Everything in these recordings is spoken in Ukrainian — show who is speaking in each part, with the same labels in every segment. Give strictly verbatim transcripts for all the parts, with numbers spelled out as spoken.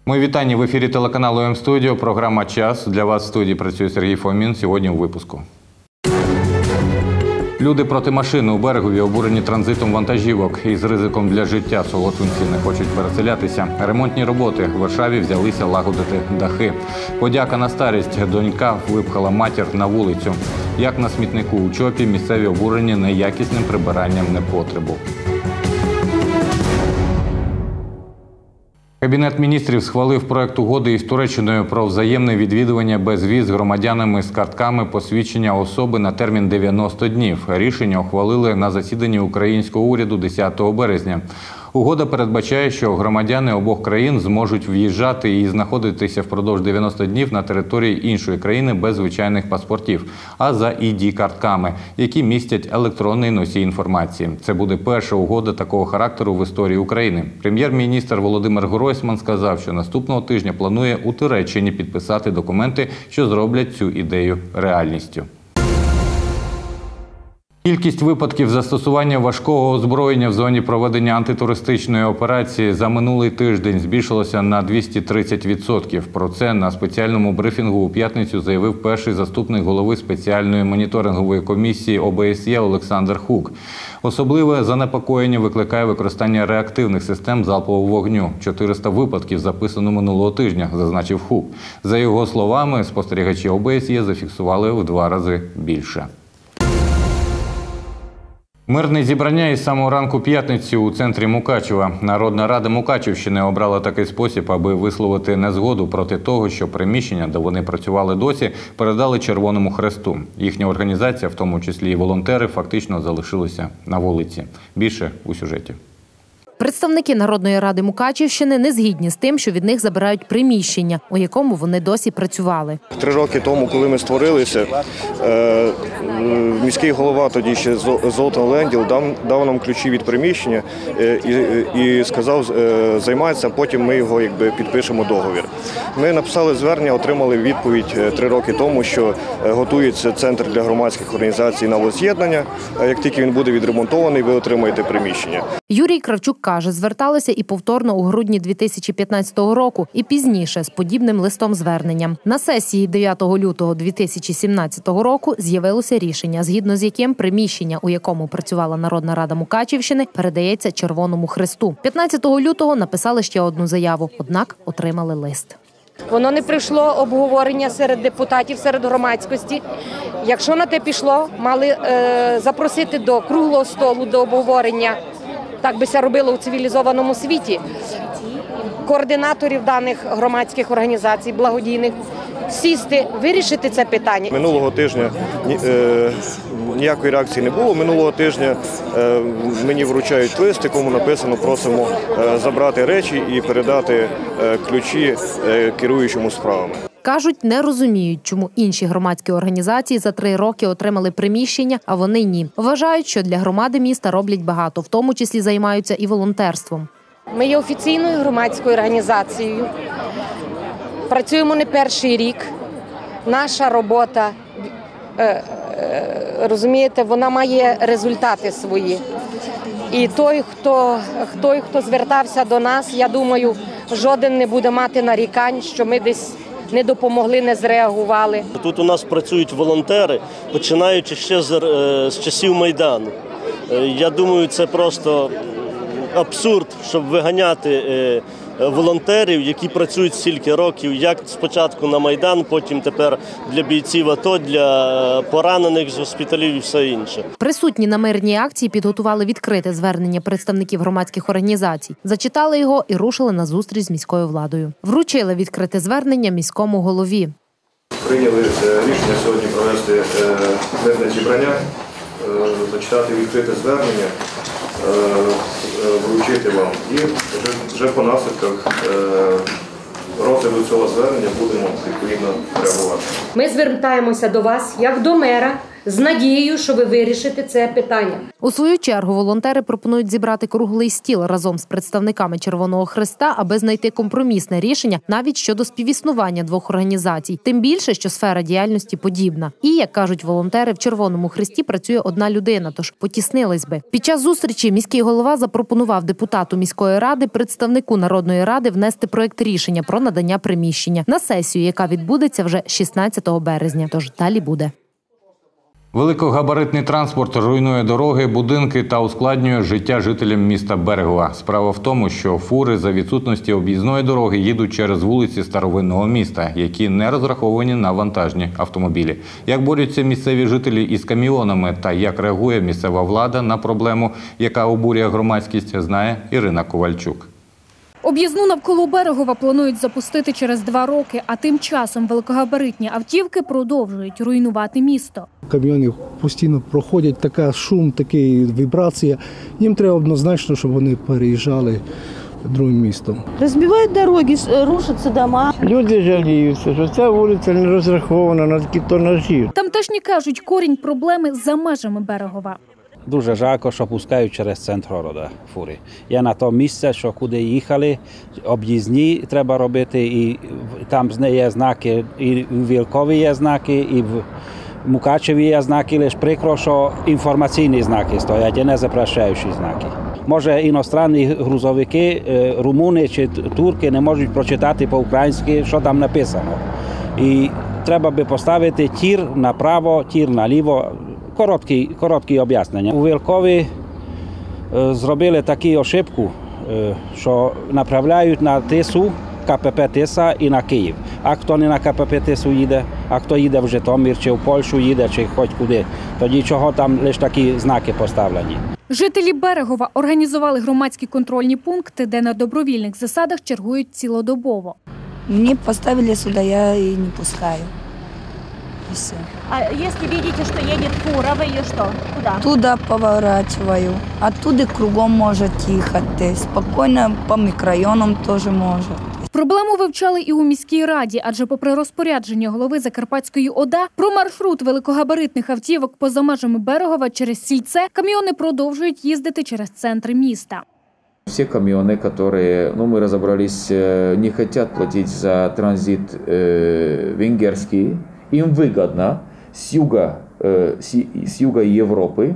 Speaker 1: Мої вітання в ефірі телеканалу М-студіо. Програма «Час». Для вас в студії працює Сергій Фомін. Сьогодні у випуску. Люди проти машини у Берегові обурені транзитом вантажівок. Із ризиком для життя солотвинці не хочуть переселятися. Ремонтні роботи в Варшаві взялися лагодити дахи. Подяка на старість. Донька випхала матір на вулицю. Як на смітнику у Чопі місцеві обурені неякісним прибиранням непотребу. Кабінет міністрів схвалив проект угоди із Туреччиною про взаємне відвідування без віз громадянами з картками посвідчення особи на термін дев'яносто днів. Рішення ухвалили на засіданні українського уряду десятого березня. Угода передбачає, що громадяни обох країн зможуть в'їжджати і знаходитися впродовж дев'яноста днів на території іншої країни без звичайних паспортів, а за ай ді-картками, які містять електронний носій інформації. Це буде перша угода такого характеру в історії України. Прем'єр-міністр Володимир Гройсман сказав, що наступного тижня планує у Туреччині підписати документи, що зроблять цю ідею реальністю. Кількість випадків застосування важкого озброєння в зоні проведення антитерористичної операції за минулий тиждень збільшилося на двісті тридцять відсотків. Про це на спеціальному брифінгу у п'ятницю заявив перший заступник голови спеціальної моніторингової комісії о бе ес є Олександр Хук. Особливе занепокоєння викликає використання реактивних систем залпового вогню. чотириста випадків записано минулого тижня, зазначив Хук. За його словами, спостерігачі о бе ес є зафіксували в два рази більше. Мирне зібрання із самого ранку п'ятниці у центрі Мукачева. Народна рада Мукачівщини обрала такий спосіб, аби висловити незгоду проти того, що приміщення, де вони працювали досі, передали Червоному Хресту. Їхня організація, в тому числі і волонтери, фактично залишилися на вулиці. Більше у сюжеті.
Speaker 2: Представники Народної ради Мукачівщини не згідні з тим, що від них забирають приміщення, у якому вони досі працювали.
Speaker 3: Три роки тому, коли ми створилися, міський голова тоді ще Золтан Ленділ дав нам ключі від приміщення і сказав займатися, потім ми його якби підпишемо договір. Ми написали звернення, отримали відповідь три роки тому, що готується центр для громадських організацій на возз'єднання. Як тільки він буде відремонтований, ви отримаєте приміщення.
Speaker 2: Юрій Кравчук каже, зверталися і повторно у грудні дві тисячі п'ятнадцятого року, і пізніше з подібним листом-зверненням. На сесії дев'ятого лютого дві тисячі сімнадцятого року з'явилося рішення, згідно з яким приміщення, у якому працювала Народна рада Мукачівщини, передається Червоному Хресту. п'ятнадцятого лютого написали ще одну заяву, однак отримали лист.
Speaker 4: Воно не прийшло обговорення серед депутатів, серед громадськості. Якщо на те пішло, мали е, запросити до круглого столу, до обговорення. Так би це робило у цивілізованому світі. Координаторів даних громадських організацій, благодійних, сісти, вирішити це питання.
Speaker 3: Минулого тижня е, ніякої реакції не було. Минулого тижня е, мені вручають лист, якому написано, просимо е, забрати речі і передати е, ключі е, керуючому справами.
Speaker 2: Кажуть, не розуміють, чому інші громадські організації за три роки отримали приміщення, а вони ні. Вважають, що для громади міста роблять багато, в тому числі займаються і волонтерством.
Speaker 4: Ми є офіційною громадською організацією, працюємо не перший рік. Наша робота, розумієте, вона має результати свої. І той, хто, той, хто звертався до нас, я думаю, жоден не буде мати нарікань, що ми десь не допомогли, не зреагували.
Speaker 5: Тут у нас працюють волонтери, починаючи ще з, з часів Майдану. Я думаю, це просто абсурд, щоб виганяти волонтерів, які працюють стільки років, як спочатку на Майдан, потім тепер для бійців АТО, для поранених з госпіталів і все інше.
Speaker 2: Присутні на мирній акції підготували відкрите звернення представників громадських організацій. Зачитали його і рушили на зустріч з міською владою. Вручили відкрите звернення міському голові.
Speaker 3: Прийняли рішення сьогодні провести мирне зібрання, зачитати відкрите звернення, вручити вам. І вже, вже по наслідках розгляду цього звернення будемо відповідно реагувати.
Speaker 4: Ми звертаємося до вас, як до мера з надією, що ви вирішите це питання.
Speaker 2: У свою чергу волонтери пропонують зібрати круглий стіл разом з представниками Червоного Хреста, аби знайти компромісне рішення навіть щодо співіснування двох організацій. Тим більше, що сфера діяльності подібна. І, як кажуть волонтери, в Червоному Хресті працює одна людина, тож потіснились би. Під час зустрічі міський голова запропонував депутату міської ради, представнику Народної ради внести проект рішення про надання приміщення на сесію, яка відбудеться вже шістнадцятого березня. Тож далі буде.
Speaker 1: Великогабаритний транспорт руйнує дороги, будинки та ускладнює життя жителям міста Берегова. Справа в тому, що фури за відсутності об'їзної дороги їдуть через вулиці старовинного міста, які не розраховані на вантажні автомобілі. Як борються місцеві жителі із каміонами та як реагує місцева влада на проблему, яка обурює громадськість, знає Ірина Ковальчук.
Speaker 6: Об'їзну навколо Берегова планують запустити через два роки, а тим часом великогабаритні автівки продовжують руйнувати місто.
Speaker 7: Кам'йони постійно проходять, така шум, така вібрація. Їм треба однозначно, щоб вони переїжджали другим містом.
Speaker 8: Розбивають дороги, рушаться дома.
Speaker 9: Люди жаліються, що ця вулиця не розрахована на такі тонажі.
Speaker 6: Тамтешні кажуть, корінь проблеми за межами Берегова.
Speaker 10: Дуже жалко, що пускають через центр города фури. Я на тому місці, що куди їхали, об'їзні треба робити, і там є знаки, і в Вілкові є знаки, і в Мукачеві є знаки, лише прикро, що інформаційні знаки стоять, а не запрошуючі знаки. Може, іностранні грузовики, румуни чи турки не можуть прочитати по-українськи, що там написано. І треба би поставити тір направо, тір наліво. Короткі, короткі об'яснення. У Вілкові е, зробили таку ошибку, е, що направляють на Тису, КПП Тиса і на Київ. А хто не на КПП Тису їде, а хто їде в Житомир, чи в Польщу їде, чи хоч куди, тоді чого там лише такі знаки поставлені.
Speaker 6: Жителі Берегова організували громадські контрольні пункти, де на добровільних засадах чергують цілодобово.
Speaker 8: Мені поставили сюди, я її не пускаю. И все.
Speaker 11: А если видите, что едет фура, вы ее что? Куда?
Speaker 8: Туда поворачиваю, оттуда кругом может їхати, спокійно по мікрорайонам теж може.
Speaker 6: Проблему вивчали і у міській раді, адже попри розпорядження голови Закарпатської ОДА про маршрут великогабаритних автівок поза межами Берегова через Сільце, каміони продовжують їздити через центр міста.
Speaker 12: Все камионы, которые, ну, мы разобрались, не хотят платить за транзит э, венгерский, им выгодно с юга, э, с, с юга Европы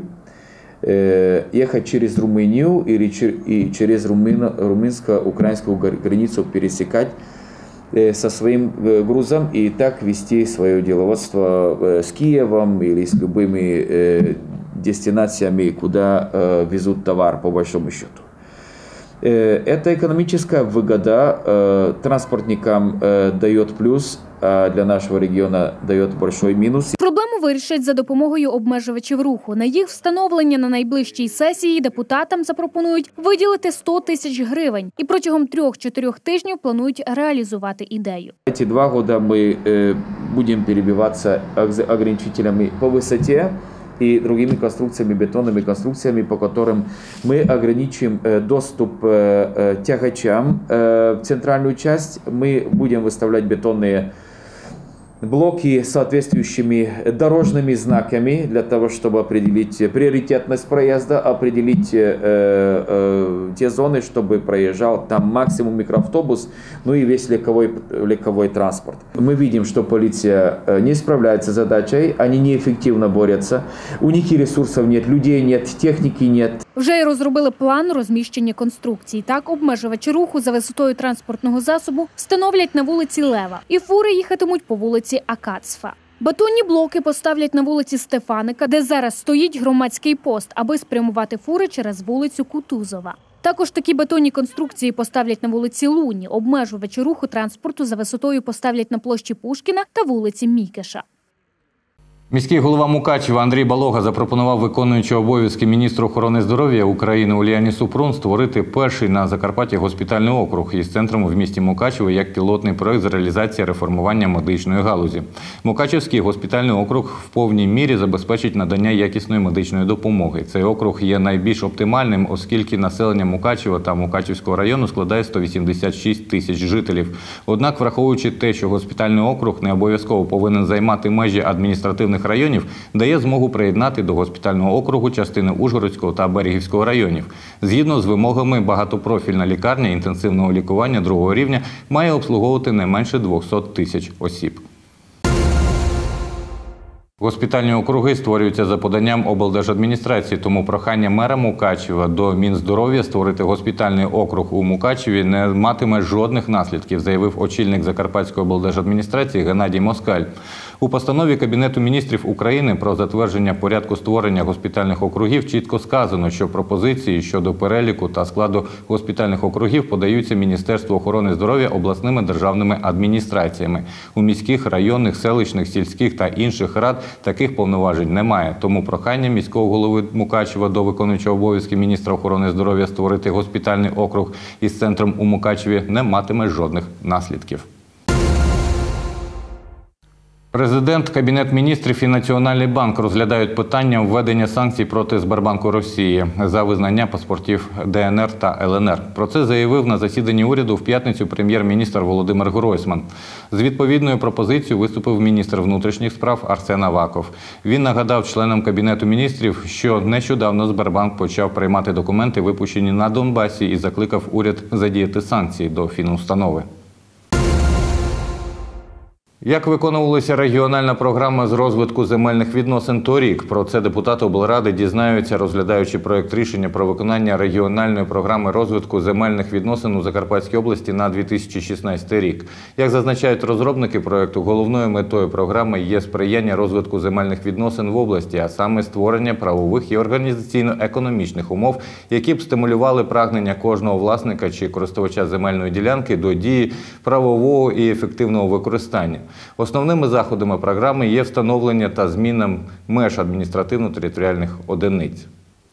Speaker 12: э, ехать через Румынию или чер, и через румынско-украинскую границу пересекать э, со своим э, грузом и так вести свое деловодство э, с Киевом или с любыми э, дестинациями, куда э, везут товар по большому счету. Это экономическая выгода транспортникам дает плюс, а для нашего региона дает большой мінус.
Speaker 6: Проблему вирішать за допомогою обмежувачів руху. На їх встановлення на найближчій сесії депутатам запропонують виділити сто тисяч гривень. І протягом трьох-чотирьох тижнів планують реалізувати ідею.
Speaker 12: Ці два роки ми будемо перебиватися ограничителями по висоті и другими конструкциями, бетонными конструкциями, по которым мы ограничим доступ тягачам в центральную часть. Мы будем выставлять бетонные блоки с соответствующими дорожными знаками для того, чтобы определить приоритетность проезда, определить э, э, те зоны, чтобы проезжал там максимум микроавтобус, ну и весь легковой, легковой транспорт. Мы видим, что полиция не справляется с задачей, они неэффективно борются, у них и ресурсов нет, людей нет, техники нет.
Speaker 6: Вже й розробили план розміщення конструкцій. Так, обмежувачі руху за висотою транспортного засобу встановлять на вулиці Лева. І фури їхатимуть по вулиці Акацфа. Бетонні блоки поставлять на вулиці Стефаника, де зараз стоїть громадський пост, аби спрямувати фури через вулицю Кутузова. Також такі бетонні конструкції поставлять на вулиці Луні. Обмежувачі руху транспорту за висотою поставлять на площі Пушкіна та вулиці Мікеша.
Speaker 1: Міський голова Мукачева Андрій Балога запропонував виконуючому обов'язки міністру охорони здоров'я України Уляні Супрун створити перший на Закарпатті госпітальний округ із центром в місті Мукачево як пілотний проект з реалізації реформування медичної галузі. Мукачевський госпітальний округ в повній мірі забезпечить надання якісної медичної допомоги. Цей округ є найбільш оптимальним, оскільки населення Мукачева та Мукачевського району складає сто вісімдесят шість тисяч жителів. Однак, враховуючи те, що госпітальний округ не обов'язково повинен займати межі адміністративних спальних районів дає змогу приєднати до госпітального округу частини Ужгородського та Берегівського районів. Згідно з вимогами, багатопрофільна лікарня інтенсивного лікування другого рівня має обслуговувати не менше двісті тисяч осіб. Госпітальні округи створюються за поданням облдержадміністрації, тому прохання мера Мукачева до Мінздоров'я створити госпітальний округ у Мукачеві не матиме жодних наслідків, заявив очільник Закарпатської облдержадміністрації Геннадій Москаль. У постанові Кабінету міністрів України про затвердження порядку створення госпітальних округів чітко сказано, що пропозиції щодо переліку та складу госпітальних округів подаються Міністерству охорони здоров'я обласними державними адміністраціями. У міських, районних, селищних, сільських та інших рад таких повноважень немає. Тому прохання міського голови Мукачева до виконуючого обов'язки міністра охорони здоров'я створити госпітальний округ із центром у Мукачеві не матиме жодних наслідків. Президент, Кабінет міністрів і Національний банк розглядають питання введення санкцій проти Сбербанку Росії за визнання паспортів Де Ен Ер та Ел Ен Ер. Про це заявив на засіданні уряду в п'ятницю прем'єр-міністр Володимир Гройсман. З відповідною пропозицією виступив міністр внутрішніх справ Арсен Аваков. Він нагадав членам Кабінету міністрів, що нещодавно Сбербанк почав приймати документи, випущені на Донбасі, і закликав уряд задіяти санкції до фінустанови. Як виконувалася регіональна програма з розвитку земельних відносин торік? Про це депутати облради дізнаються, розглядаючи проєкт рішення про виконання регіональної програми розвитку земельних відносин у Закарпатській області на дві тисячі шістнадцятий рік. Як зазначають розробники проєкту, головною метою програми є сприяння розвитку земельних відносин в області, а саме створення правових і організаційно-економічних умов, які б стимулювали прагнення кожного власника чи користувача земельної ділянки до дії правового і ефективного використання. Основними заходами програми є встановлення та зміна меж адміністративно-територіальних одиниць.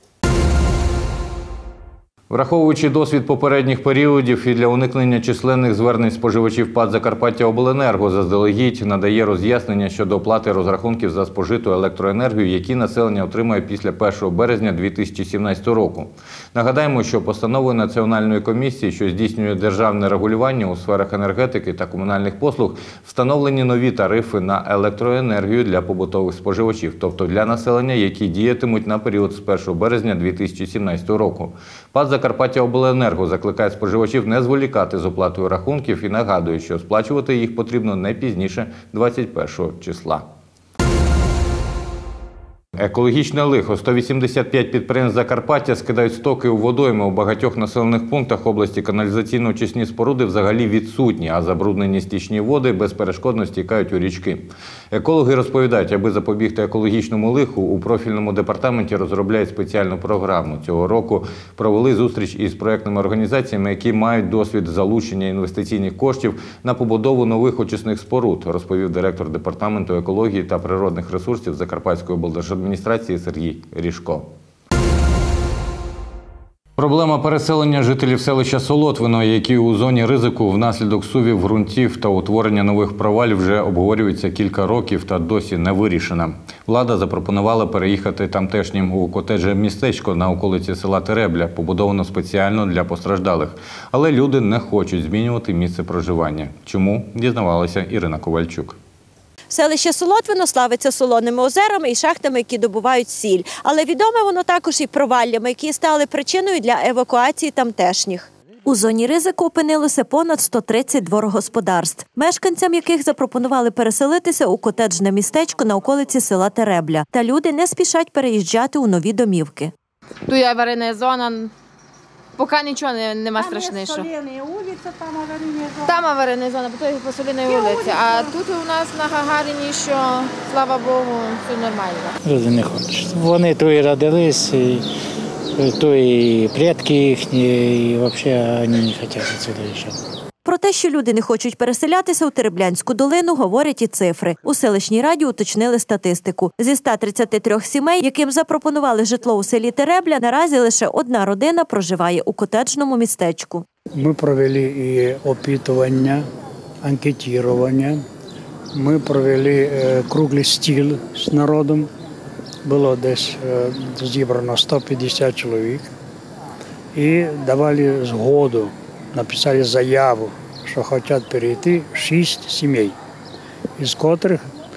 Speaker 1: Враховуючи досвід попередніх періодів і для уникнення численних звернень споживачів ПАТ «Закарпаттяобленерго» заздалегідь надає роз'яснення щодо оплати розрахунків за спожиту електроенергію, які населення отримає після першого березня дві тисячі сімнадцятого року. Нагадаємо, що постановою Національної комісії, що здійснює державне регулювання у сферах енергетики та комунальних послуг, встановлені нові тарифи на електроенергію для побутових споживачів, тобто для населення, які діятимуть на період з першого березня дві тисячі сімнадцятого року. ПАТ «Закарпаттяобленерго» закликає споживачів не зволікати з оплатою рахунків і нагадує, що сплачувати їх потрібно не пізніше двадцять першого числа. Екологічне лихо. сто вісімдесят п'ять підприємств Закарпаття скидають стоки у водойми. У багатьох населених пунктах області каналізаційно-очисні споруди взагалі відсутні, а забруднені стічні води безперешкодно стікають у річки. Екологи розповідають, аби запобігти екологічному лиху, у профільному департаменті розробляють спеціальну програму. Цього року провели зустріч із проєктними організаціями, які мають досвід залучення інвестиційних коштів на побудову нових очисних споруд, розповів директор департаменту екології та природних ресурсів Закарпатської облдержадміністрації Сергій Ріжко. Проблема переселення жителів селища Солотвино, які у зоні ризику внаслідок сувів ґрунтів та утворення нових провалів, вже обговорюється кілька років та досі не вирішена. Влада запропонувала переїхати тамтешнім у котедже містечко на околиці села Теребля, побудовано спеціально для постраждалих. Але люди не хочуть змінювати місце проживання. Чому? Дізнавалася Ірина Ковальчук.
Speaker 13: Селище Солотвино славиться солоними озерами і шахтами, які добувають сіль. Але відоме воно також і проваллями, які стали причиною для евакуації тамтешніх. У зоні ризику опинилося понад сто тридцять дворогосподарств, мешканцям яких запропонували переселитися у котеджне містечко на околиці села Теребля. Та люди не спішать переїжджати у нові домівки.
Speaker 14: Тут є аварійна зона. Поки нічого не, нема страшнішого. Там аварійна зона, по той по Соліної вулиці. А тут у нас на Гагаріні, що, слава Богу, все нормально.
Speaker 9: Люди не хочуть. Вони тут і родились, і, то і предки їхні, і взагалі вони не хочуть відсюди їхати.
Speaker 13: Про те, що люди не хочуть переселятися у Тереблянську долину, говорять і цифри. У селищній раді уточнили статистику. Зі ста тридцяти трьох сімей, яким запропонували житло у селі Теребля, наразі лише одна родина проживає у котеджному містечку.
Speaker 15: Ми провели і опитування, анкетування. Ми провели круглий стіл з народом. Було десь зібрано сто п'ятдесят чоловік. І давали згоду. Написали заяву, що хочуть перейти шість сімей, із котрих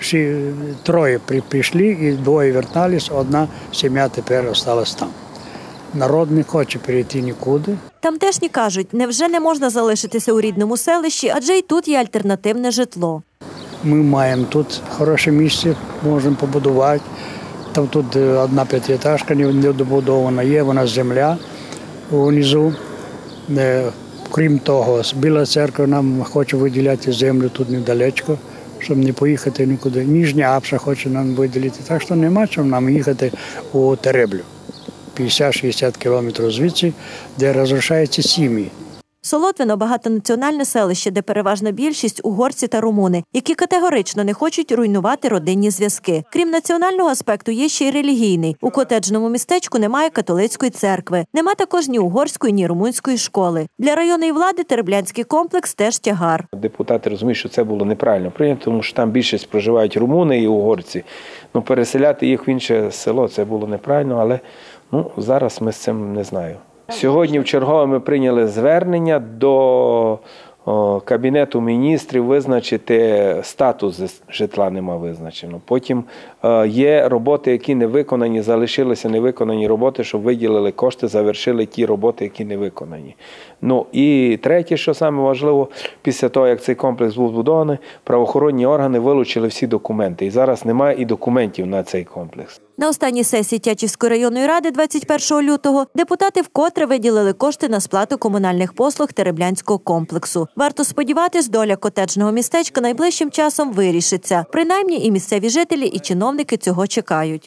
Speaker 15: всі троє прийшли і двоє вертались, одна сім'я тепер залишилась там. Народ не хоче перейти нікуди.
Speaker 13: Тамтешні кажуть, невже не можна залишитися у рідному селищі, адже й тут є альтернативне житло.
Speaker 15: Ми маємо тут хороше місце, можемо побудувати. Там тут одна п'ятиэтажка недобудована є, вона земля внизу. Крім того, Біла церква нам хоче виділяти землю тут недалечко, щоб не поїхати нікуди. Ніжня Апша хоче нам виділити, так що нема чим нам їхати у Тереблю. п'ятдесят-шістдесят кілометрів звідси, де розрушаються сім'ї.
Speaker 13: Солотвино – багатонаціональне селище, де переважна більшість – угорці та румуни, які категорично не хочуть руйнувати родинні зв'язки. Крім національного аспекту, є ще й релігійний. У котеджному містечку немає католицької церкви. Нема також ні угорської, ні румунської школи. Для районної влади Тереблянський комплекс теж тягар.
Speaker 16: Депутати розуміють, що це було неправильно прийнято, тому що там більшість проживають румуни і угорці. Ну, переселяти їх в інше село – це було неправильно, але ну, зараз ми з цим не знаю. Сьогодні в чергове ми прийняли звернення до Кабінету міністрів визначити статус житла нема визначено. Потім є роботи, які не виконані, залишилися невиконані роботи, щоб виділили кошти, завершили ті роботи, які не виконані. Ну і третє, що саме важливо, після того, як цей комплекс був збудований, правоохоронні органи вилучили всі документи. І зараз немає і документів на цей комплекс.
Speaker 13: На останній сесії Тячівської районної ради двадцять першого лютого депутати вкотре виділили кошти на сплату комунальних послуг Тереблянського комплексу. Варто сподіватись, доля котеджного містечка найближчим часом вирішиться. Принаймні і місцеві жителі, і чиновники цього чекають.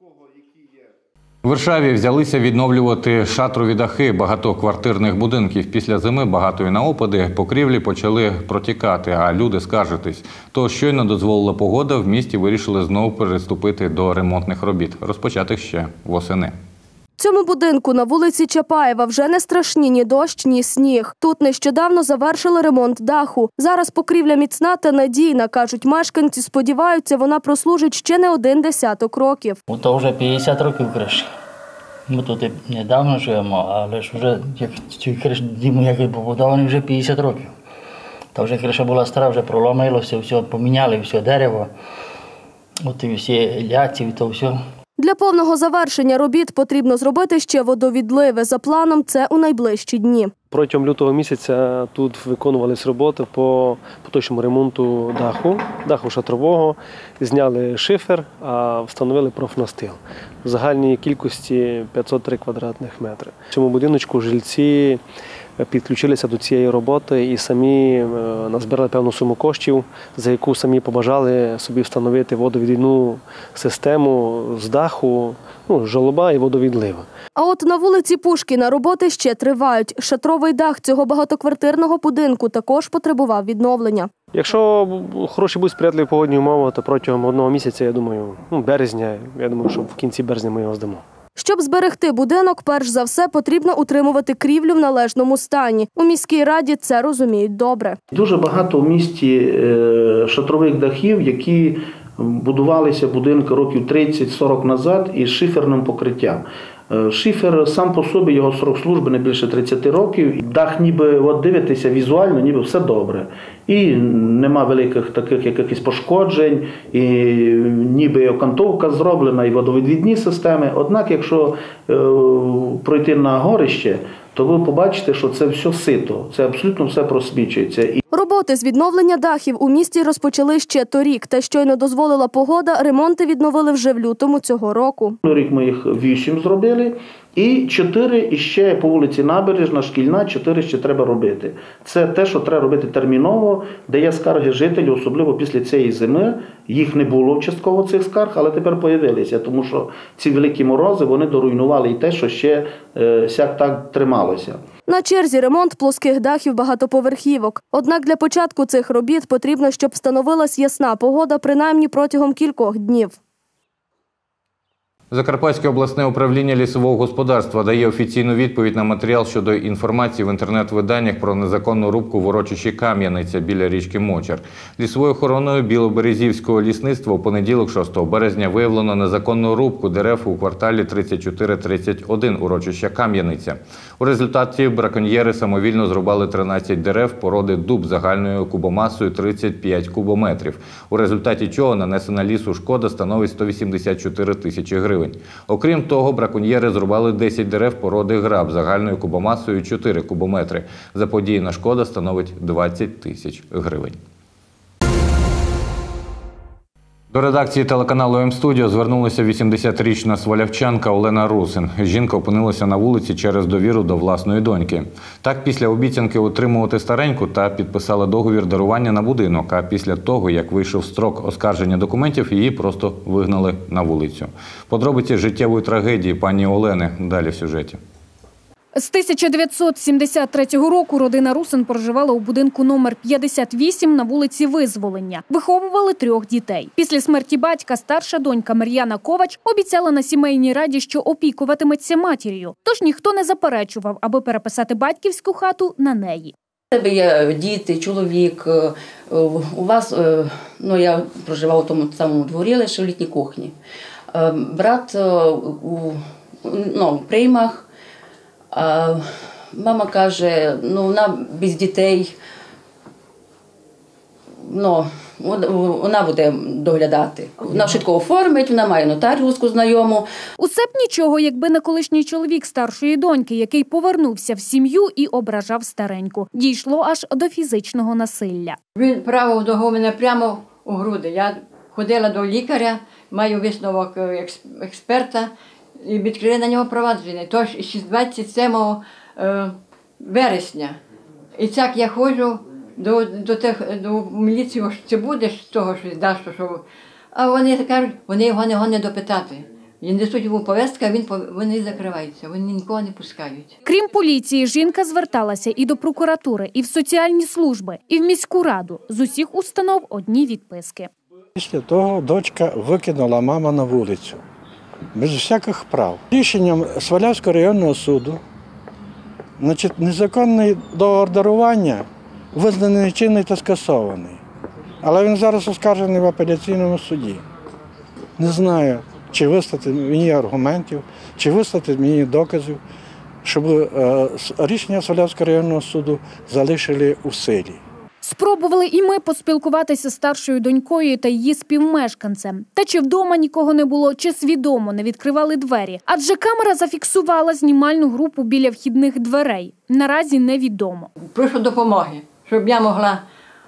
Speaker 1: В Варшаві взялися відновлювати шатрові дахи багатоквартирних будинків. Після зими багатої на опади покрівлі почали протікати, а люди скаржитись. То щойно дозволила погода, в місті вирішили знову переступити до ремонтних робіт, розпочатих ще восени.
Speaker 17: Цьому будинку на вулиці Чапаєва вже не страшні ні дощ, ні сніг. Тут нещодавно завершили ремонт даху. Зараз покрівля міцна та надійна, кажуть мешканці. Сподіваються, вона прослужить ще не один десяток років.
Speaker 18: То вже п'ятдесят років криші. Ми тут недавно живемо, але ж вже дім, який побудований, вже п'ятдесят років. Та вже криша була стара, вже проломилося, все поміняли, все дерево, от і всі ляці, і то все.
Speaker 17: Для повного завершення робіт потрібно зробити ще водовідливи. За планом, це у найближчі дні.
Speaker 19: Протягом лютого місяця тут виконувались роботи по поточному ремонту даху, даху шатрового. Зняли шифер, а встановили профнастил. В загальній кількості п'ятсот три квадратних метри. В цьому будиночку жильці підключилися до цієї роботи і самі назбирали певну суму коштів, за яку самі побажали собі встановити водовідвідну систему з даху, ну, жолоба і водовідлива.
Speaker 17: А от на вулиці Пушкіна роботи ще тривають. Шатровий дах цього багатоквартирного будинку також потребував відновлення.
Speaker 19: Якщо хороші будуть сприятливі погодні умови, то протягом одного місяця, я думаю, ну, березня, я думаю, що в кінці березня ми його здамо.
Speaker 17: Щоб зберегти будинок, перш за все потрібно утримувати крівлю в належному стані. У міській раді це розуміють добре.
Speaker 20: Дуже багато в місті шатрових дахів, які будувалися будинки років тридцять-сорок назад із шиферним покриттям. Шифер сам по собі, його срок служби не більше тридцяти років. Дах ніби, от дивитися візуально, ніби все добре. І нема великих таких якихось пошкоджень, і ніби окантовка зроблена, і водовідвідні системи. Однак, якщо е, пройти на горище, то ви побачите, що це все сито, це абсолютно все просвічується.
Speaker 17: Роботи з відновлення дахів у місті розпочали ще торік, та щойно дозволила погода, ремонти відновили вже в лютому цього року.
Speaker 20: Рік ми їх вісім зробили, і чотири іще по вулиці Набережна, Шкільна, чотири ще треба робити. Це те, що треба робити терміново, де є скарги жителів, особливо після цієї зими. Їх не було частково цих скарг, але тепер з'явилися, тому що ці великі морози, вони доруйнували і те, що ще е, сяк так трималося.
Speaker 17: На черзі ремонт плоских дахів багатоповерхівок. Однак для початку цих робіт потрібно, щоб встановилась ясна погода принаймні протягом кількох днів.
Speaker 1: Закарпатське обласне управління лісового господарства дає офіційну відповідь на матеріал щодо інформації в інтернет-виданнях про незаконну рубку в урочищі Кам'яниця біля річки Мочер. Лісовою охороною Білоберезівського лісництва у понеділок, шостого березня, виявлено незаконну рубку дерев у кварталі тридцять чотири тридцять один урочища Кам'яниця. У результаті браконьєри самовільно зрубали тринадцять дерев породи дуб загальною кубомасою тридцять п'ять кубометрів, у результаті чого нанесена лісу шкода становить сто вісімдесят чотири тисячі гривень. Окрім того, браконьєри зрубали десять дерев породи граб загальною кубомасою чотири кубометри. Заподіяна шкода становить двадцять тисяч гривень. До редакції телеканалу М-студіо звернулася вісімдесятирічна свалявчанка Олена Русин. Жінка опинилася на вулиці через довіру до власної доньки. Так, після обіцянки утримувати стареньку та підписала договір дарування на будинок, а після того, як вийшов строк оскарження документів, її просто вигнали на вулицю. Подробиці життєвої трагедії пані Олени далі в сюжеті.
Speaker 6: З тисяча дев'ятсот сімдесят третього року родина Русин проживала у будинку номер п'ятдесят вісім на вулиці Визволення. Виховували трьох дітей. Після смерті батька старша донька Мар'яна Ковач обіцяла на сімейній раді, що опікуватиметься матір'ю. Тож ніхто не заперечував, аби переписати батьківську хату на неї.
Speaker 21: У тебе є діти, чоловік. У вас, ну я проживав у тому самому дворі, лише в літній кухні. Брат у ну, приймах. А мама каже, ну вона без дітей, ну, вона буде доглядати. Вона швидко оформить, вона має нотаріуску знайому.
Speaker 6: Усе б нічого, якби не колишній чоловік старшої доньки, який повернувся в сім'ю і ображав стареньку. Дійшло аж до фізичного насилля.
Speaker 22: Він правив ногу мене прямо у груди. Я ходила до лікаря, маю висновок експерта. І відкрили на нього провадження, тож з двадцять сьомого вересня. І так я ходжу до, до, тих, до міліції, що це буде з того, що дасть, що... А вони кажуть, вони його не гонять допитати. Він несуть йому повестку, а він, вони закриваються, вони нікого не пускають.
Speaker 6: Крім поліції, жінка зверталася і до прокуратури, і в соціальні служби, і в міську раду. З усіх установ одні відписки.
Speaker 23: Після того дочка викинула маму на вулицю. Без всяких прав. Рішенням Свалявського районного суду значить, незаконний договір дарування визнаний нечинний та скасований. Але він зараз оскаржений в апеляційному суді. Не знаю, чи вислати мені аргументів, чи вислати мені доказів, щоб е, рішення Свалявського районного суду залишили у силі.
Speaker 6: Спробували і ми поспілкуватися з старшою донькою та її співмешканцем. Та чи вдома нікого не було, чи свідомо не відкривали двері. Адже камера зафіксувала знімальну групу біля вхідних дверей. Наразі невідомо.
Speaker 22: Прошу допомоги, щоб я могла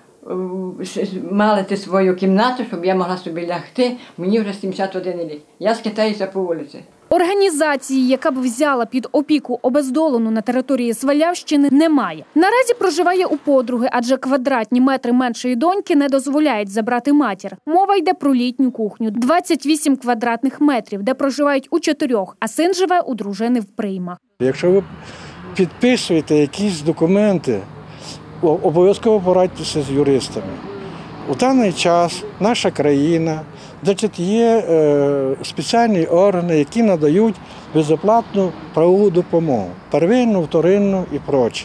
Speaker 22: мати свою кімнату, щоб я могла собі лягти. Мені вже сімдесят один рік. Я скитаюся по вулиці.
Speaker 6: Організації, яка б взяла під опіку обездолену на території Свалявщини, немає. Наразі проживає у подруги, адже квадратні метри меншої доньки не дозволяють забрати матір. Мова йде про літню кухню – двадцять вісім квадратних метрів, де проживають у чотирьох, а син живе у дружини в приймах.
Speaker 23: Якщо ви підписуєте якісь документи, обов'язково порадьтеся з юристами. У даний час наша країна, значить, є е, спеціальні органи, які надають безоплатну правову допомогу, первинну, вторинну і прочі.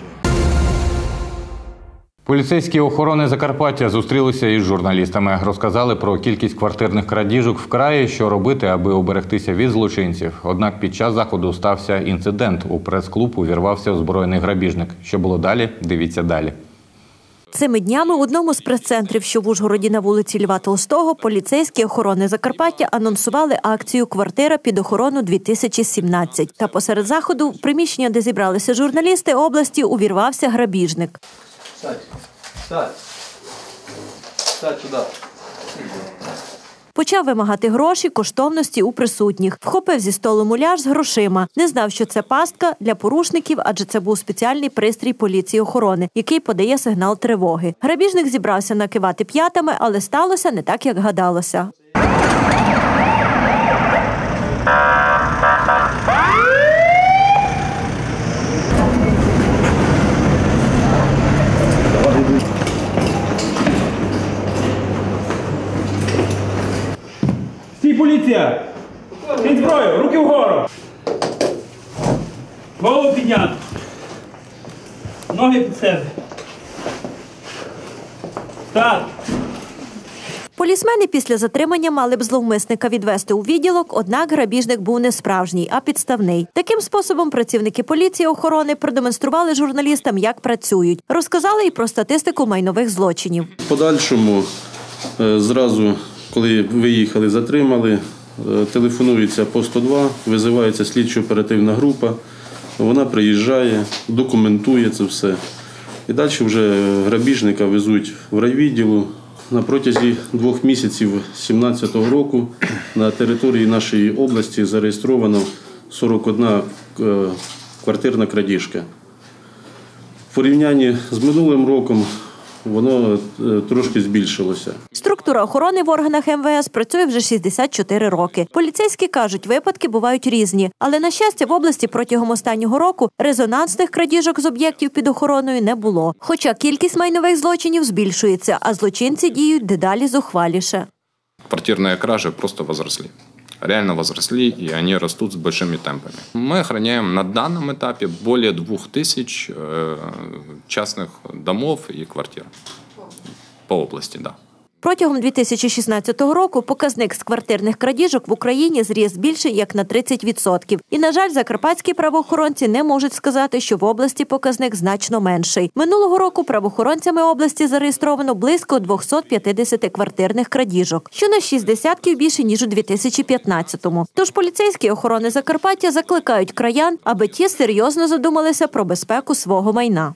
Speaker 1: Поліцейські охорони Закарпаття зустрілися із журналістами. Розказали про кількість квартирних крадіжок в краї, що робити, аби уберегтися від злочинців. Однак під час заходу стався інцидент. У прес-клуб увірвався озброєний грабіжник. Що було далі? Дивіться далі.
Speaker 13: Цими днями в одному з прес-центрів, що в Ужгороді на вулиці Льва Толстого, поліцейські охорони Закарпаття анонсували акцію «Квартира під охорону дві тисячі сімнадцять». Та посеред заходу, в приміщення, де зібралися журналісти області, увірвався грабіжник.
Speaker 24: Сядь, сядь, сядь туди.
Speaker 13: Почав вимагати гроші, коштовності у присутніх. Вхопив зі столу муляж з грошима. Не знав, що це пастка для порушників, адже це був спеціальний пристрій поліції охорони, який подає сигнал тривоги. Грабіжник зібрався накивати п'ятами, але сталося не так, як гадалося.
Speaker 24: Стій, поліція! Стій,
Speaker 2: зброю, руки вгору. Голову підняти. Ноги під себе. Так.
Speaker 13: Полісмени після затримання мали б зловмисника відвести у відділок, однак грабіжник був не справжній, а підставний. Таким способом працівники поліції охорони продемонстрували журналістам, як працюють. Розказали і про статистику майнових злочинів.
Speaker 3: В подальшому, зразу, коли виїхали, затримали, телефонується по сто два, визивається слідчо-оперативна група, вона приїжджає, документує це все. І далі вже грабіжника везуть в райвідділу. На протязі двох місяців дві тисячі сімнадцятого року на території нашої області зареєстровано сорок одна квартирна крадіжка. В порівнянні з минулим роком воно трошки збільшилося.
Speaker 13: Структура охорони в органах ем ве ес працює вже шістдесят чотири роки. Поліцейські кажуть, випадки бувають різні. Але, на щастя, в області протягом останнього року резонансних крадіжок з об'єктів під охороною не було. Хоча кількість майнових злочинів збільшується, а злочинці діють дедалі зухваліше.
Speaker 4: Квартирные кражи просто возросли. Реально возросли, и они растут с большими темпами. Мы охраняем на данном этапе более двух тысяч частных домов и квартир по области, да.
Speaker 13: Протягом дві тисячі шістнадцятого року показник з квартирних крадіжок в Україні зріс більше як на тридцять відсотків. І, на жаль, закарпатські правоохоронці не можуть сказати, що в області показник значно менший. Минулого року правоохоронцями області зареєстровано близько двісті п'ятдесят квартирних крадіжок, що на шість десятків більше, ніж у дві тисячі п'ятнадцятому. Тож поліцейські охорони Закарпаття закликають краян, аби ті серйозно задумалися про безпеку свого майна.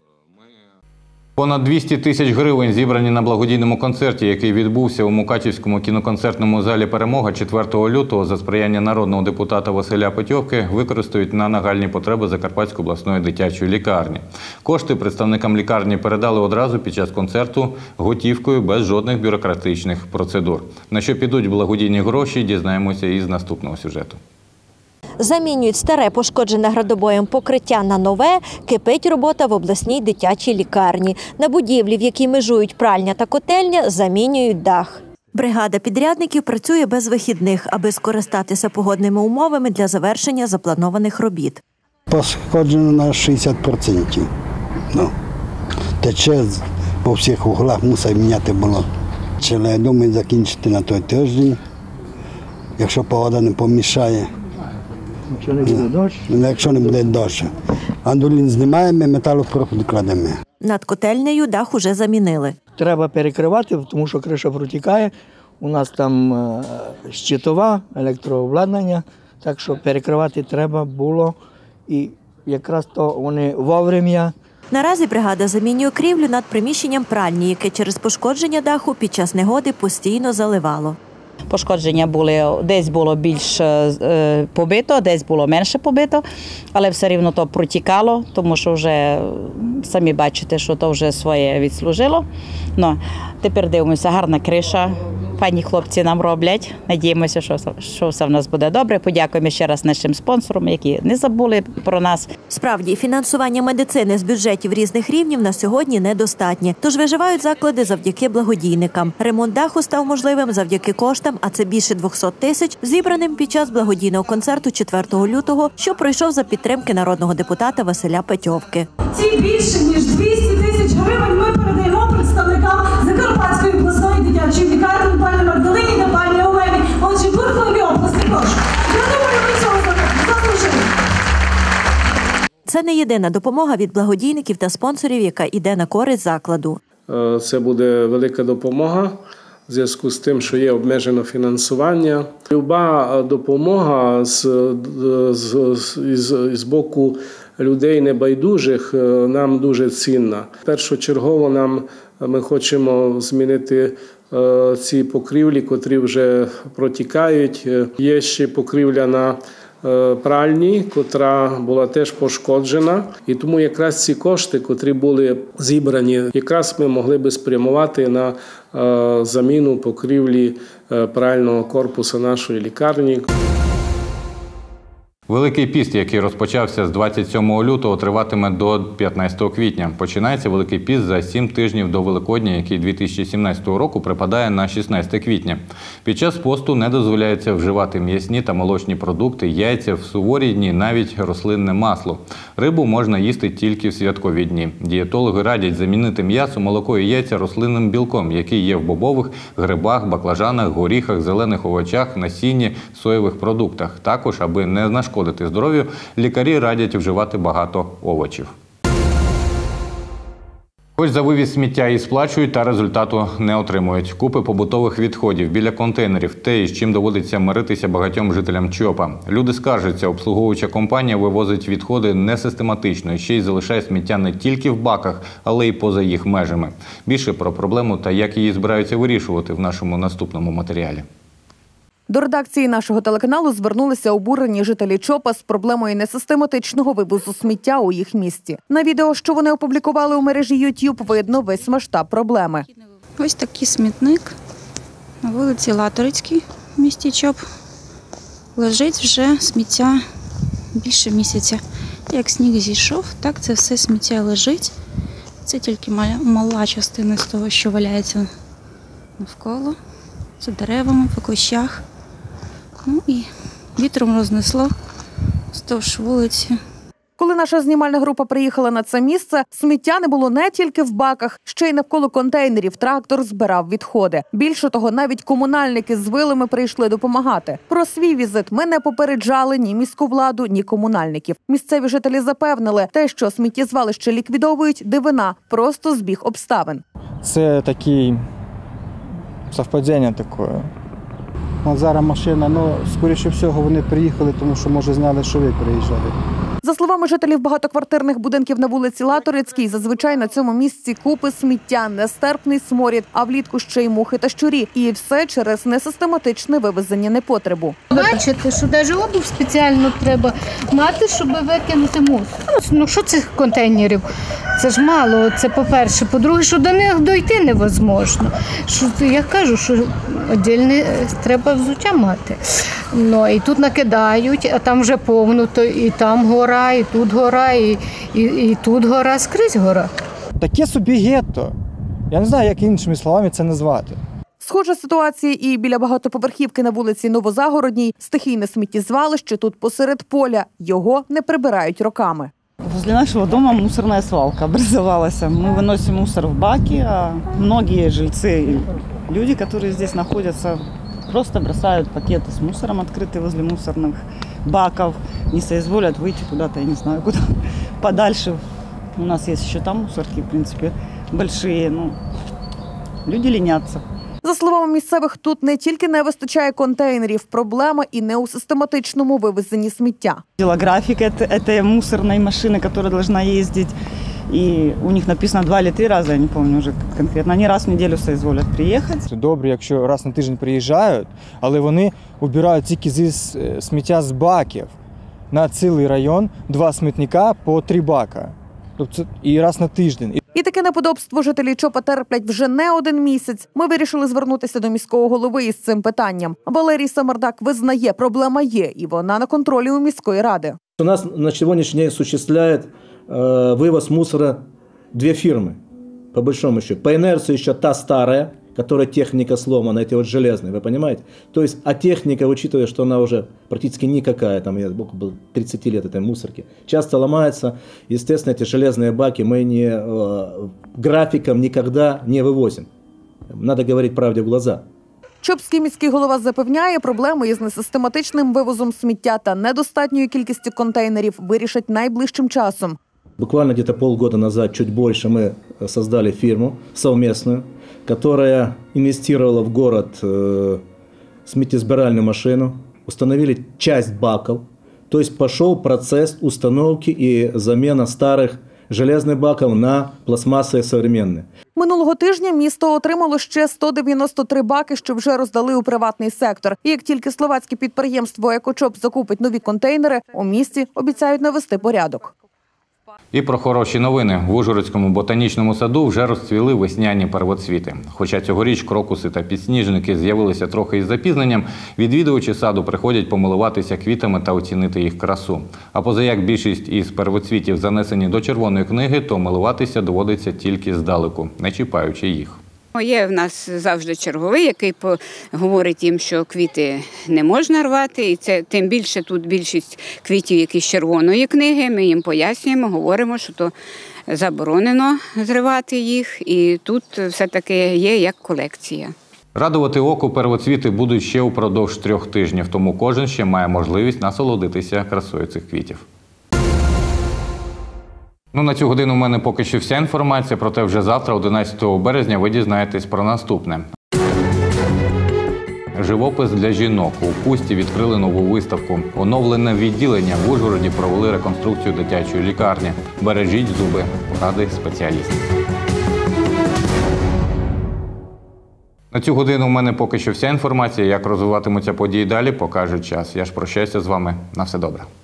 Speaker 1: Понад двісті тисяч гривень зібрані на благодійному концерті, який відбувся у Мукачівському кіноконцертному залі «Перемога» четвертого лютого за сприяння народного депутата Василя Петьовки, використають на нагальні потреби Закарпатської обласної дитячої лікарні. Кошти представникам лікарні передали одразу під час концерту готівкою без жодних бюрократичних процедур. На що підуть благодійні гроші, дізнаємося із наступного сюжету.
Speaker 13: Замінюють старе пошкоджене градобоєм покриття на нове, кипить робота в обласній дитячій лікарні. На будівлі, в якій межують пральня та котельня, замінюють дах. Бригада підрядників працює без вихідних, аби скористатися погодними умовами для завершення запланованих робіт.
Speaker 5: Пошкоджено на шістдесят відсотків. Ну, тече по всіх углах, мусить міняти було. Але я думаю, закінчити на той тиждень, якщо погода не помішає.
Speaker 7: Якщо не буде дощ?
Speaker 5: Якщо не буде дощ. Андулін знімаємо, металопрофіль кладемо.
Speaker 13: Над котельнею дах уже замінили.
Speaker 25: Треба перекривати, тому що криша протікає. У нас там щитова, електрообладнання, так що перекривати треба було. І якраз то вони вовремя.
Speaker 13: Наразі бригада замінює крівлю над приміщенням пральні, яке через пошкодження даху під час негоди постійно заливало.
Speaker 26: Пошкодження були, десь було більш е, побито, десь було менше побито, але все рівно то протікало, тому що вже самі бачите, що то вже своє відслужило. Ну, тепер дивимося, гарна криша, пані хлопці нам роблять. Надіємося, що, що все в нас буде добре. Подякуємо ще раз нашим спонсорам, які не забули про нас.
Speaker 13: Справді, фінансування медицини з бюджетів різних рівнів на сьогодні недостатнє. Тож виживають заклади завдяки благодійникам. Ремонт даху став можливим завдяки коштам, а це більше двісті тисяч, зібраним під час благодійного концерту четвертого лютого, що пройшов за підтримки народного депутата Василя Петьовки.
Speaker 27: Ці більше, ніж двісті тисяч гривень ми передаємо представникам Закарпатської обласної дитячої лікарні пані Магдалині та пані Олені. Отже, бурхливі області, прошу. Я думаю, ми цього заслужили.
Speaker 13: Це не єдина допомога від благодійників та спонсорів, яка йде на користь закладу.
Speaker 28: Це буде велика допомога в зв'язку з тим, що є обмежено фінансування. Люба допомога з, з, з, з боку людей небайдужих нам дуже цінна. Першочергово нам ми хочемо змінити ці покрівлі, котрі вже протікають. Є ще покрівля на пральні, котра була теж пошкоджена. І тому якраз ці кошти, котрі були зібрані, якраз ми могли би спрямувати на заміну покрівлі прального корпусу нашої лікарні.
Speaker 1: Великий піст, який розпочався з двадцять сьомого лютого, триватиме до п'ятнадцятого квітня. Починається Великий піст за сім тижнів до Великодня, який дві тисячі сімнадцятого року припадає на шістнадцяте квітня. Під час посту не дозволяється вживати м'ясні та молочні продукти, яйця, в суворі дні навіть рослинне масло. Рибу можна їсти тільки в святкові дні. Дієтологи радять замінити м'ясо, молоко і яйця рослинним білком, який є в бобових, грибах, баклажанах, горіхах, зелених овочах, насінні, соєвих продуктах. Також, аби не нашкодити здоров'ю, лікарі радять вживати багато овочів. Хоч за вивіз сміття і сплачують, та результату не отримують. Купи побутових відходів біля контейнерів – те, із чим доводиться миритися багатьом жителям ЧОПа. Люди скаржаться, обслуговуюча компанія вивозить відходи несистематично і ще й залишає сміття не тільки в баках, але й поза їх межами. Більше про проблему та як її збираються вирішувати в нашому наступному матеріалі.
Speaker 8: До редакції нашого телеканалу звернулися обурені жителі ЧОПа з проблемою несистематичного вивозу сміття у їх місті. На відео, що вони опублікували у мережі ютуб, видно весь масштаб проблеми.
Speaker 9: Ось такий смітник на вулиці Латорицькій в місті ЧОП. Лежить вже сміття більше місяця. Як сніг зійшов, так це все сміття лежить. Це тільки мала частина з того, що валяється навколо, за деревами, по кущах. Ну і вітром рознесло вздовж вулиці.
Speaker 8: Коли наша знімальна група приїхала на це місце, сміття не було не тільки в баках, ще й навколо контейнерів трактор збирав відходи. Більше того, навіть комунальники з вилами прийшли допомагати. Про свій візит ми не попереджали ні міську владу, ні комунальників. Місцеві жителі запевнили, те, що сміттєзвалище ліквідовують, дивина, просто збіг обставин.
Speaker 10: Це такий совпадіння таке.
Speaker 11: От зараз машина, ну, скоріше всього, вони приїхали, тому що, може, знали, що ви приїжджали.
Speaker 8: За словами жителів багатоквартирних будинків на вулиці Латорицькій, зазвичай на цьому місці купи сміття, нестерпний сморід, а влітку ще й мухи та щурі. І все через несистематичне вивезення непотребу.
Speaker 12: Бачите, що навіть обув спеціально треба мати, щоб викинути мусор. Ну, що цих контейнерів? Це ж мало, це по-перше. По-друге, що до них дойти невозможно. Що, я кажу, що віддільне треба взуття мати. Ну, і тут накидають, а там вже повно, то і там гора, і тут гора, і, і, і тут гора, скрізь гора.
Speaker 10: Таке собі гетто. Я не знаю, як іншими словами це назвати.
Speaker 8: Схожа ситуація і біля багатоповерхівки на вулиці Новозагородній. Стихійне сміттєзвалище тут посеред поля. Його не прибирають роками.
Speaker 14: Возле нашего дома мусорная свалка образовалась. Мы выносим мусор в баки, а многие жильцы, люди, которые здесь находятся, просто бросают пакеты с мусором, открытые возле мусорных баков, не соизволят выйти куда-то, я не знаю, куда подальше. У нас есть еще там мусорки, в принципе, большие. Ну, люди ленятся.
Speaker 8: За словами місцевих, тут не тільки не вистачає контейнерів, проблема і не у систематичному вивезенні сміття.
Speaker 14: График этой мусорной машины, которая должна ездить, и у них написано два или три раза, я не помню уже конкретно, они раз в неделю соизволят приїхати.
Speaker 10: Це добре, якщо раз на тиждень приїжджають, але вони убирають тільки зі сміття з баків. На цілий район два смітника по три бака. Тобто і раз на тиждень.
Speaker 8: І таке неподобство жителі ЧОПа терплять вже не один місяць. Ми вирішили звернутися до міського голови із цим питанням. Валерій Самардак визнає, проблема є, і вона на контролі у міської ради.
Speaker 15: У нас на сегодняшний день осуществляет э, вывоз мусора две фирмы, по большому счету. По инерции еще та старая, которая техника сломана, эти вот железные, вы понимаете? То есть, а техника, учитывая, что она уже практически никакая, там, я около тридцать лет этой мусорки, часто ломается, естественно, эти железные баки мы не, э, графиком никогда не вывозим. Надо говорить правде в глаза.
Speaker 8: ЧОПський міський голова запевняє, проблеми із несистематичним вивозом сміття та недостатньою кількістю контейнерів вирішать найближчим часом.
Speaker 15: Буквально где-то полгода назад, чуть больше, мы создали фирму совместную, которая инвестировала в город э, сметизбиральную машину, установили часть баков, то есть пошел процесс установки и замена старых железних баків на пластмасові современні.
Speaker 8: Минулого тижня місто отримало ще сто дев'яносто три баки, що вже роздали у приватний сектор. І як тільки словацьке підприємство «Екочоп» закупить нові контейнери, у місті обіцяють навести порядок.
Speaker 1: І про хороші новини. В Ужгородському ботанічному саду вже розцвіли весняні первоцвіти. Хоча цьогоріч крокуси та підсніжники з'явилися трохи із запізненням, відвідувачі саду приходять помилуватися квітами та оцінити їх красу. А позаяк більшість із первоцвітів занесені до червоної книги, то милуватися доводиться тільки здалеку, не чіпаючи їх.
Speaker 6: Є в нас завжди черговий, який говорить їм, що квіти не можна рвати. І це тим більше тут більшість квітів, які з червоної книги. Ми їм пояснюємо, говоримо, що то заборонено зривати їх. І тут все-таки є як колекція.
Speaker 1: Радувати око первоцвіти будуть ще упродовж трьох тижнів, тому кожен ще має можливість насолодитися красою цих квітів. Ну, на цю годину у мене поки що вся інформація, проте вже завтра, одинадцятого березня, ви дізнаєтесь про наступне. Живопис для жінок. У Пусті відкрили нову виставку. Оновлене відділення в Ужгороді провели реконструкцію дитячої лікарні. Бережіть зуби. Поради спеціалістів. На цю годину у мене поки що вся інформація. Як розвиватимуться події далі, покаже час. Я ж прощаюся з вами. На все добре.